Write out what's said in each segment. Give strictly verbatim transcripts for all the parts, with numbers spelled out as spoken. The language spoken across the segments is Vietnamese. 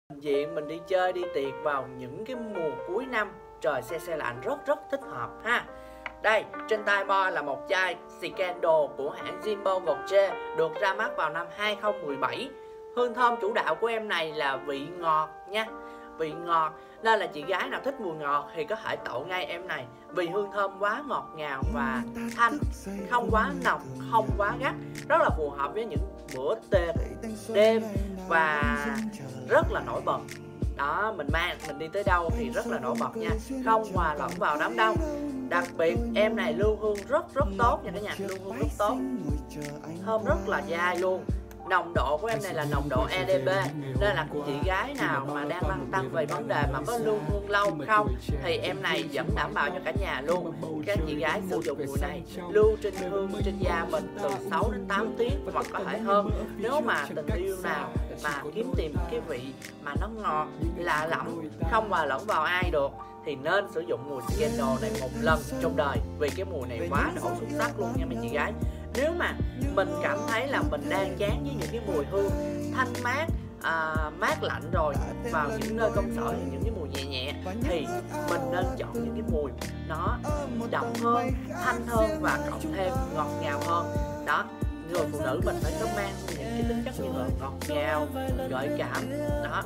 diện mình đi chơi đi tiệc vào những cái mùa cuối năm, trời se se lạnh rất rất thích hợp ha. Đây, trên tay Bo là một chai Scandal của hãng Jimbo Gaultier được ra mắt vào năm hai không một bảy. Hương thơm chủ đạo của em này là vị ngọt nha, vị ngọt, nên là chị gái nào thích mùi ngọt thì có thể tậu ngay em này, vì hương thơm quá ngọt ngào và thanh, không quá nồng, không quá gắt, rất là phù hợp với những bữa tiệc đêm và rất là nổi bật. Đó, mình mang mình đi tới đâu thì rất là nổi bật nha, không hòa lẫn vào đám đông. Đặc biệt em này lưu hương rất rất tốt nha cả nhà, lưu hương rất tốt, thơm rất là dai luôn. Nồng độ của em này là nồng độ e đê bê, nên là chị gái nào mà đang lăn tăn về vấn đề mà có lưu hương lâu không thì em này vẫn đảm bảo cho cả nhà luôn. Các chị gái sử dụng mùi này lưu trên hương trên da mình từ sáu đến tám tiếng hoặc có thể hơn. Nếu mà tình yêu nào mà kiếm tìm cái vị mà nó ngọt, lạ lẫm, không hòa lẫn vào ai được thì nên sử dụng mùi Scandal này một lần trong đời, vì cái mùi này quá đổ xuất sắc luôn nha mấy chị gái. Nếu mà mình cảm thấy là mình đang chán với những cái mùi hương thanh mát, à, mát lạnh rồi vào những nơi công sở, những cái mùi nhẹ nhẹ thì mình nên chọn những cái mùi nó đậm hơn, thanh hơn và cộng thêm ngọt ngào hơn. Đó, người phụ nữ mình phải có mang những cái tính chất như là ngọt ngào, gợi cảm. Đó,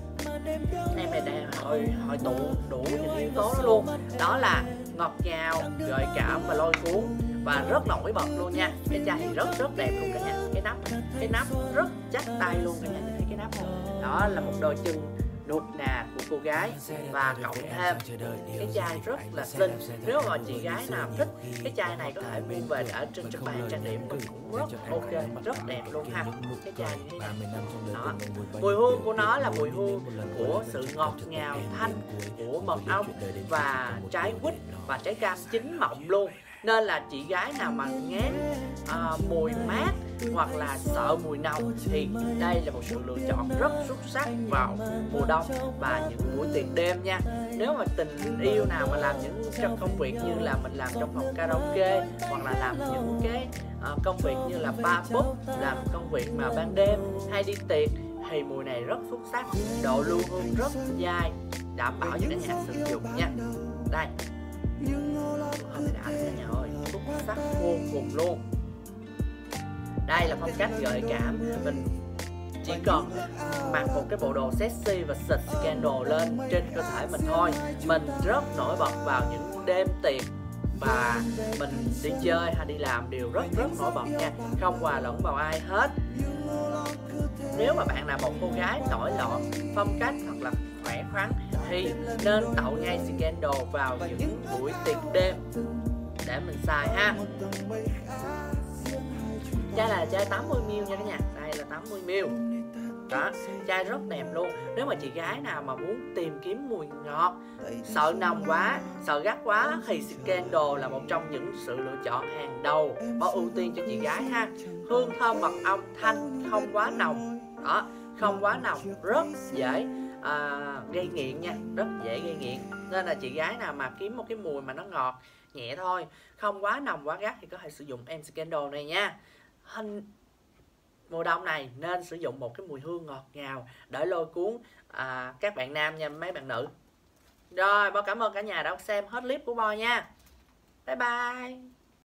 em này đang hồi hồi tụ đủ những yếu tố đó luôn, đó là ngọt ngào, gợi cảm và lôi cuốn và rất nổi bật luôn nha. Cái chai thì rất rất đẹp luôn cả nhà, cái nắp cái nắp rất chắc tay luôn cả nhà, nhìn thấy cái nắp không? Đó là một đôi chân nuột nà của cô gái và cộng thêm cái chai rất là xinh. Nếu mà chị gái nào thích cái chai này có thể mua về để ở trên chiếc bàn trang điểm mình cũng rất ok, rất đẹp luôn ha. Cái chai như thế này. Đó, mùi hương của nó là mùi hương của sự ngọt ngào thanh của mật ong và trái quýt và trái cam chín mọng luôn. Nên là chị gái nào mà ngán à, mùi mát hoặc là sợ mùi nồng thì đây là một sự lựa chọn rất xuất sắc vào mùa đông và những buổi tiệc đêm nha. Nếu mà tình yêu nào mà làm những trong công việc như là mình làm trong phòng karaoke hoặc là làm những cái uh, công việc như là bar pub, làm công việc mà ban đêm hay đi tiệc thì mùi này rất xuất sắc, độ lưu hương rất dai, đảm bảo cho cả nhà sử dụng nha. Đây, không thể đã cả nhà ơi, xuất sắc vô cùng luôn. Đây là phong cách gợi cảm, mình chỉ cần mặc một cái bộ đồ sexy và xịt Scandal lên trên cơ thể mình thôi, mình rất nổi bật vào những đêm tiệc và mình đi chơi hay đi làm đều rất rất nổi bật nha, không hòa lẫn vào ai hết. Nếu mà bạn là một cô gái nổi loạn phong cách hoặc là khỏe khoắn thì nên tậu ngay Scandal vào những buổi tiệc đêm để mình xài ha. Chai là chai tám mươi mi li lít nha cả nhà, đây là tám mươi mi li lít. Đó, chai rất đẹp luôn. Nếu mà chị gái nào mà muốn tìm kiếm mùi ngọt, sợ nồng quá, sợ gắt quá thì Scandal là một trong những sự lựa chọn hàng đầu, có ưu tiên cho chị gái ha. Hương thơm mật ong thanh, không quá nồng. Đó, không quá nồng, rất dễ à, gây nghiện nha, rất dễ gây nghiện. Nên là chị gái nào mà kiếm một cái mùi mà nó ngọt nhẹ thôi, không quá nồng quá gắt thì có thể sử dụng em Scandal này nha. Hình mùa đông này nên sử dụng một cái mùi hương ngọt ngào để lôi cuốn à, các bạn nam nha, mấy bạn nữ. Rồi, Bo cảm ơn cả nhà đã xem hết clip của Bo nha. Bye bye.